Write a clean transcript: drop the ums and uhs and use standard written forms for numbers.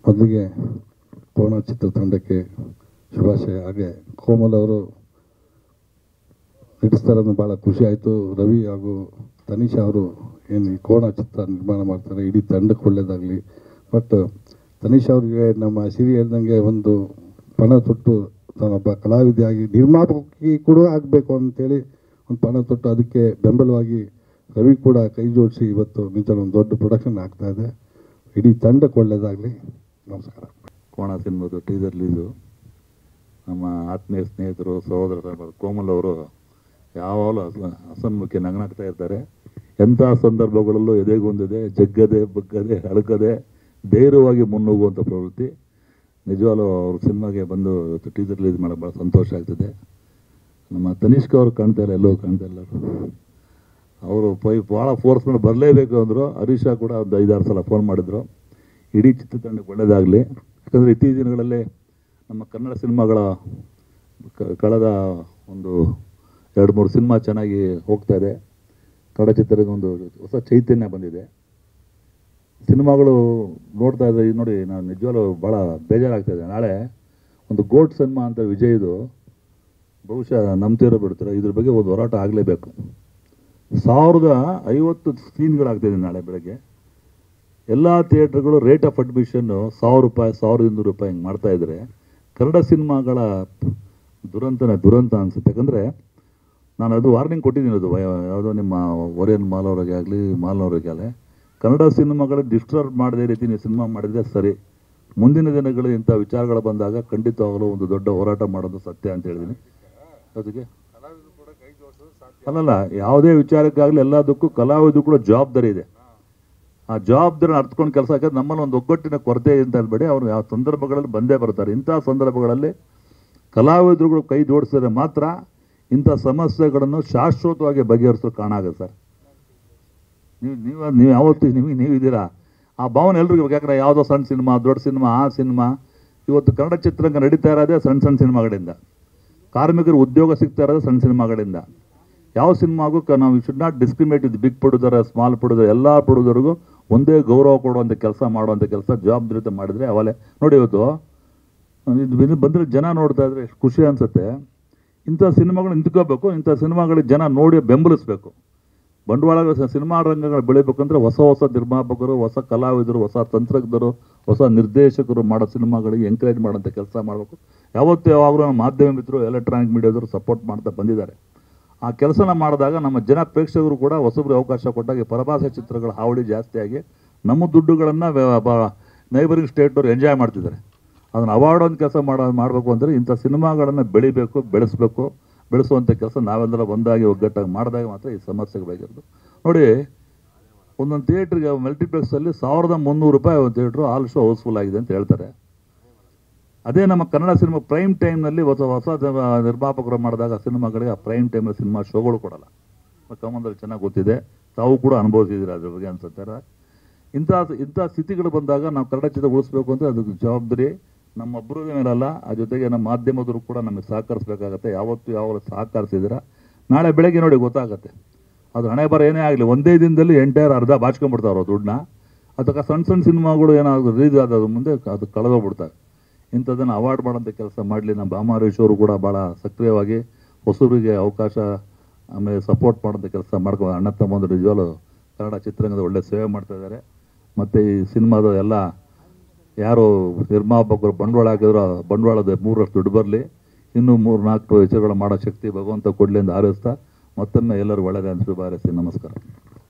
ಮೊದಲಿಗೆ ಕೋಣ ಚಿತ್ರತಂಡಕ್ಕೆ ಶುಭಾಶಯ. ಹಾಗೆ ಕೋಮಲ್ ಅವರು ನಟಿಸ್ತಾರನ್ನು ಭಾಳ ಖುಷಿ ಆಯಿತು. ರವಿ ಹಾಗೂ ತನಿಷಾ ಅವರು ಏನು ಈ ಕೋಣ ಚಿತ್ರ ನಿರ್ಮಾಣ ಮಾಡ್ತಾರೆ, ಇಡೀ ತಂಡಕ್ಕೆ ಒಳ್ಳೆಯದಾಗಲಿ. ಬಟ್ ತನಿಷಾ ಅವರಿಗೆ ನಮ್ಮ ಸಿರಿ ಹೇಳ್ದಂಗೆ ಒಂದು ಪಣ ತೊಟ್ಟು ತಾನೊಬ್ಬ ಕಲಾವಿದೆಯಾಗಿ ನಿರ್ಮಾಪಕಿ ಕೂಡ ಆಗಬೇಕು ಅಂತೇಳಿ ಒಂದು ಪಣ ತೊಟ್ಟು ಅದಕ್ಕೆ ಬೆಂಬಲವಾಗಿ ರವಿ ಕೂಡ ಕೈ ಜೋಡಿಸಿ ಇವತ್ತು ನಿಜವಾಗ್ಲೂ ಒಂದು ದೊಡ್ಡ ಪ್ರೊಡಕ್ಷನ್ ಆಗ್ತಾಯಿದೆ. ಇಡೀ ತಂಡಕ್ಕೆ ಒಳ್ಳೆಯದಾಗಲಿ. ನಮಸ್ಕಾರ. ಕೋಣ ಸಿನಿಮಾದು ಟೀಸರ್ ರಿಲೀಸು ನಮ್ಮ ಆತ್ಮೀಯ ಸ್ನೇಹಿತರು ಸಹೋದರ ಕೋಮಲ್ ಅವರು ಯಾವಾಗಲೂ ಹಸನ್ಮುಖಿ ನಗನಾಗ್ತಾ ಇರ್ತಾರೆ. ಎಂಥ ಸಂದರ್ಭಗಳಲ್ಲೂ ಎದೆಗೊಂದಿದೆ, ಜಗ್ಗದೆ ಬಗ್ಗದೆ ಅಳುಕದೆ ಧೈರ್ಯವಾಗಿ ಮುನ್ನುಗ್ಗುವಂಥ ಪ್ರವೃತ್ತಿ. ನಿಜವಾಗ್ಲೂ ಅವ್ರ ಸಿನಿಮಾಗೆ ಬಂದು ಟೀಸರ್ ರಿಲೀಸ್ ಮಾಡೋಕ್ಕೆ ಭಾಳ ಸಂತೋಷ ಆಗ್ತಿದೆ. ನಮ್ಮ ತನಿಷ್ಕಾ ಅವ್ರು ಕಾಣ್ತಾ ಇಲ್ಲ, ಎಲ್ಲೋ ಕಾಣ್ತಾ ಇಲ್ಲ. ಅವರು ಭಾಳ ಫೋರ್ಸ್ ಮಾಡಿ ಬರಲೇಬೇಕು ಅಂದರು. ಹರೀಶಾ ಕೂಡ ಒಂದು 5-6 ಸಲ ಫೋನ್ ಮಾಡಿದ್ರು. ಇಡೀ ಚಿತ್ರತಂಡಕ್ಕೆ ಒಳ್ಳೆಯದಾಗಲಿ. ಯಾಕಂದರೆ ಇತ್ತೀಚಿನ ದಿನಗಳಲ್ಲಿ ನಮ್ಮ ಕನ್ನಡ ಸಿನಿಮಾಗಳ ಕಳೆದ ಒಂದು 2-3 ಸಿನಿಮಾ ಚೆನ್ನಾಗಿ ಹೋಗ್ತಾ ಇದೆ. ಕನ್ನಡ ಚಿತ್ರಕ್ಕೆ ಒಂದು ಹೊಸ ಚೈತನ್ಯ ಬಂದಿದೆ. ಸಿನಿಮಾಗಳು ನೋಡ್ತಾ ಇದ್ದರೆ ನೋಡಿ, ನಾನು ನಿಜವಾಗ್ಲೂ ಭಾಳ ಬೇಜಾರಾಗ್ತಾಯಿದೆ. ನಾಳೆ ಒಂದು ಗೋಟ್ ಸಿನಿಮಾ ಅಂತ ವಿಜಯ್ದು ಬಹುಶಃ ನಂಬ್ತಿರೋ ಬಿಡ್ತಾರೆ, ಇದ್ರ ಬಗ್ಗೆ ಒಂದು ಹೋರಾಟ ಆಗಲೇಬೇಕು. 1050 ಸೀನ್ಗಳಾಗ್ತಾಯಿದೆ ನಾಳೆ ಬೆಳಗ್ಗೆ. ಎಲ್ಲ ಥಿಯೇಟ್ರ್ಗಳು ರೇಟ್ ಆಫ್ ಅಡ್ಮಿಷನ್ನು 1000 ರೂಪಾಯಿ, 1200 ರೂಪಾಯಿ ಹಿಂಗೆ ಮಾಡ್ತಾಯಿದ್ರೆ ಕನ್ನಡ ಸಿನಿಮಾಗಳ ದುರಂತ ಅನಿಸುತ್ತೆ. ಯಾಕಂದರೆ ನಾನು ಅದು ವಾರ್ನಿಂಗ್ ಕೊಟ್ಟಿದ್ದೀನಿ. ಅದು ಯಾವುದೋ ನಿಮ್ಮ ಒರಿಯನ್ ಮಾಲ್ನವ್ರಿಗೆ ಆಗಲಿ ಮಾಲ್ನವ್ರಿಗೆ ಆಗಲಿ, ಕನ್ನಡ ಸಿನಿಮಾಗಳು ಡಿಸ್ಟರ್ಬ್ ಮಾಡದೇ ರೀತಿ ನೀವು ಸಿನಿಮಾ ಮಾಡಿದರೆ ಸರಿ. ಮುಂದಿನ ದಿನಗಳು ಇಂಥ ವಿಚಾರಗಳು ಬಂದಾಗ ಖಂಡಿತವಾಗಲೂ ಒಂದು ದೊಡ್ಡ ಹೋರಾಟ ಮಾಡೋದು ಸತ್ಯ ಅಂತ ಹೇಳಿದ್ದೀನಿ. ಅದಕ್ಕೆ ಅಲ್ಲಲ್ಲ, ಯಾವುದೇ ವಿಚಾರಕ್ಕಾಗಲಿ ಎಲ್ಲದಕ್ಕೂ ಕಲಾವಿದರು ಕೂಡ ಜವಾಬ್ದಾರಿ ಇದೆ. ಆ ಜವಾಬ್ದಾರಿನ ಅರ್ಥಕೊಂಡು ಕೆಲಸ ಹಾಕಿದ್ರೆ ನಮ್ಮಲ್ಲಿ ಒಂದು ಒಗ್ಗಟ್ಟಿನ ಕೊರತೆ ಅಂತ ಹೇಳ್ಬೇಡಿ. ಅವರು ಯಾವ ಸಂದರ್ಭಗಳಲ್ಲಿ ಬಂದೇ ಬರ್ತಾರೆ. ಇಂಥ ಸಂದರ್ಭಗಳಲ್ಲಿ ಕಲಾವಿದರುಗಳು ಕೈ ಜೋಡಿಸಿದ್ರೆ ಮಾತ್ರ ಇಂಥ ಸಮಸ್ಯೆಗಳನ್ನು ಶಾಶ್ವತವಾಗಿ ಬಗೆಹರಿಸೋಕೆ ಕಾಣಾಗುತ್ತೆ ಸರ್. ನೀವು ಯಾವತ್ತು ನೀವಿದ್ದೀರಾ ಆ ಭಾವನೆ ಎಲ್ರಿಗೂ. ಯಾಕಂದರೆ ಯಾವುದೋ ಸಣ್ಣ ಸಿನಿಮಾ, ದೊಡ್ಡ ಸಿನಿಮಾ, ಆ ಸಿನಿಮಾ ಇವತ್ತು ಕನ್ನಡ ಚಿತ್ರರಂಗ ನಡೀತಾ ಇರೋದೇ ಸಣ್ಣ ಸಿನಿಮಾಗಳಿಂದ. ಕಾರ್ಮಿಕರು ಉದ್ಯೋಗ ಸಿಗ್ತಾ ಇರೋದೇ ಸಣ್ಣ ಸಿನಿಮಾಗಳಿಂದ. ಯಾವ ಸಿನಿಮಾಗೂ ನಾವು ಶುಡ್ ನಾಟ್ ಡಿಸ್ಕ್ರಿಮಿನೇಟ್ ಇದು ಬಿಗ್ ಪ್ರೊಡ್ಯೂಸರ್, ಸ್ಮಾಲ್ ಪ್ರೊಡ್ಯೂಸರ್, ಎಲ್ಲ ಪ್ರೊಡ್ಯೂಸರ್ಗೂ ಒಂದೇ ಗೌರವ ಕೊಡುವಂಥ ಕೆಲಸ, ಮಾಡುವಂಥ ಕೆಲಸ ಜವಾಬ್ದಾರಿತ ಮಾಡಿದರೆ ಅವಲೇ ನೋಡಿ. ಇವತ್ತು ಇದು ಬಂದರೆ ಜನ ನೋಡ್ತಾ ಇದ್ರೆ ಎಷ್ಟು ಖುಷಿ ಅನಿಸುತ್ತೆ. ಇಂಥ ಸಿನಿಮಾಗಳು ನಿಂತ್ಕೋಬೇಕು. ಇಂಥ ಸಿನಿಮಾಗಳಿಗೆ ಜನ ನೋಡಿ ಬೆಂಬಲಿಸಬೇಕು. ಬಂಡವಾಳ ಸಿನಿಮಾ ರಂಗಗಳು ಬೆಳಿಬೇಕಂದ್ರೆ ಹೊಸ ನಿರ್ಮಾಪಕರು, ಹೊಸ ಕಲಾವಿದರು, ಹೊಸ ತಂತ್ರಜ್ಞರು, ಹೊಸ ನಿರ್ದೇಶಕರು ಮಾಡೋ ಸಿನಿಮಾಗಳಿಗೆ ಎಂಕರೇಜ್ ಮಾಡೋಂಥ ಕೆಲಸ ಮಾಡಬೇಕು. ಯಾವಾಗಲೂ ನಮ್ಮ ಮಾಧ್ಯಮ ಮಿತ್ರರು, ಎಲೆಕ್ಟ್ರಾನಿಕ್ ಮೀಡಿಯಾದವರು ಸಪೋರ್ಟ್ ಮಾಡ್ತಾ ಬಂದಿದ್ದಾರೆ. ಆ ಕೆಲಸನ ಮಾಡಿದಾಗ ನಮ್ಮ ಜನ ಪ್ರೇಕ್ಷಕರು ಕೂಡ ಹೊಸಬ್ರಿಗೆ ಅವಕಾಶ ಕೊಟ್ಟಾಗ ಪರಭಾಷೆ ಚಿತ್ರಗಳ ಹಾವಳಿ ಜಾಸ್ತಿಯಾಗಿ ನಮ್ಮ ದುಡ್ಡುಗಳನ್ನು ನೈಬರಿಂಗ್ ಸ್ಟೇಟ್ನವ್ರು ಎಂಜಾಯ್ ಮಾಡ್ತಿದ್ದಾರೆ. ಅದನ್ನು ಅವಾರ್ಡ್ ಒಂದು ಕೆಲಸ ಮಾಡಬೇಕು ಅಂದರೆ ಇಂಥ ಸಿನಿಮಾಗಳನ್ನು ಬೆಳೆಸುವಂಥ ಕೆಲಸ ನಾವೆಲ್ಲರ ಒಂದಾಗಿ ಒಗ್ಗಟ್ಟಾಗಿ ಮಾಡಿದಾಗ ಮಾತ್ರ ಈ ಸಮಸ್ಯೆಗೆ ಬಗೆಹರಿದು. ನೋಡಿ, ಒಂದೊಂದು ಥಿಯೇಟ್ರಿಗೆ ಮಲ್ಟಿಪ್ಲೆಕ್ಸಲ್ಲಿ 1300 ರೂಪಾಯಿ ಒಂದು ಥಿಯೇಟ್ರು ಆಲ್ ಶೋ ಹೌಸ್ಫುಲ್ ಆಗಿದೆ ಅಂತ ಹೇಳ್ತಾರೆ. ಅದೇ ನಮ್ಮ ಕನ್ನಡ ಸಿನಿಮಾ ಪ್ರೈಮ್ ಟೈಮ್ನಲ್ಲಿ ಹೊಸ ನಿರ್ಮಾಪಕರು ಮಾಡಿದಾಗ ಸಿನಿಮಾಗಳಿಗೆ ಆ ಪ್ರೈಮ್ ಟೈಮಲ್ಲಿ ಸಿನಿಮಾ ಶೋಗಳು ಕೊಡಲ್ಲ. ಕಮಂದಲ್ಲಿ ಚೆನ್ನಾಗಿ ಗೊತ್ತಿದೆ, ತಾವು ಕೂಡ ಅನುಭವಿಸಿದ್ದೀರ ಅದ್ರ ಬಗ್ಗೆ ಅನ್ಸುತ್ತಾರೆ. ಇಂಥ ಸ್ಥಿತಿಗಳು ಬಂದಾಗ ನಾವು ಕನ್ನಡ ಚಿತ್ರ ಉಳಿಸ್ಬೇಕು ಅಂದರೆ ಅದಕ್ಕೆ ಜವಾಬ್ದಾರಿ ನಮ್ಮೊಬ್ಬರದ ಮೇಲಲ್ಲ, ಆ ಜೊತೆಗೆ ನಮ್ಮ ಮಾಧ್ಯಮದವರು ಕೂಡ ನಮಗೆ ಸಹಕರಿಸಬೇಕಾಗತ್ತೆ. ಯಾವಾಗಲೂ ಸಹಕರಿಸಿದ್ರೆ ನಾಳೆ ಬೆಳಗ್ಗೆ ನೋಡಿ ಗೊತ್ತಾಗುತ್ತೆ. ಅದು ಹಣೆ ಬರ ಏನೇ ಆಗಲಿ ಒಂದೇ ದಿನದಲ್ಲಿ ಎಂಟೈರ್ ಅರ್ಧ ಬಾಚ್ಕೊಂಡ್ಬಿಡ್ತಾರೋ ದುಡ್ಡನ್ನ. ಅದಕ್ಕೆ ಸಣ್ಣ ಸಿನಿಮಾಗಳು ಏನಾದರೂ ರಿಲೀಸ್ ಆದ ಮುಂದೆ ಅದು ಕಳೆದೋಗ್ಬಿಡ್ತಾರೆ. ಇಂಥದ್ದನ್ನು ಅವಾಯ್ಡ್ ಮಾಡೋಂಥ ಕೆಲಸ ಮಾಡಲಿ. ನಮ್ಮ ಬಾಮಾರೀಶ್ ಅವರು ಕೂಡ ಭಾಳ ಸಕ್ರಿಯವಾಗಿ ಹೊಸಬರಿಗೆ ಅವಕಾಶ ಆಮೇಲೆ ಸಪೋರ್ಟ್ ಮಾಡೋಂಥ ಕೆಲಸ ಮಾಡ್ಕೊ ಅಣ್ಣ ತಮ್ಮಂದು ನಿಜವಾಗ್ಲೂ ಕನ್ನಡ ಚಿತ್ರರಂಗದ ಒಳ್ಳೆ ಸೇವೆ ಮಾಡ್ತಾಯಿದ್ದಾರೆ. ಮತ್ತು ಈ ಸಿನಿಮಾದ ಎಲ್ಲ ಯಾರು ನಿರ್ಮಾಪಕರು ಬಂಡವಾಳ ಹಾಕಿದ್ರು ಬಂಡವಾಳದ 3 ದುಡ್ಡು ಬರಲಿ, ಇನ್ನೂ 3-4 ವಿಚಾರಗಳು ಮಾಡೋ ಶಕ್ತಿ ಭಗವಂತ ಕೊಡಲಿ ಎಂದು ಹಾರೈಸ್ತಾ ಮತ್ತೊಮ್ಮೆ ಎಲ್ಲರೂ ಒಳ್ಳೆಯದೇ ಅಂತ ಶುಭ ಹಾರೈಸಿ ನಮಸ್ಕಾರ.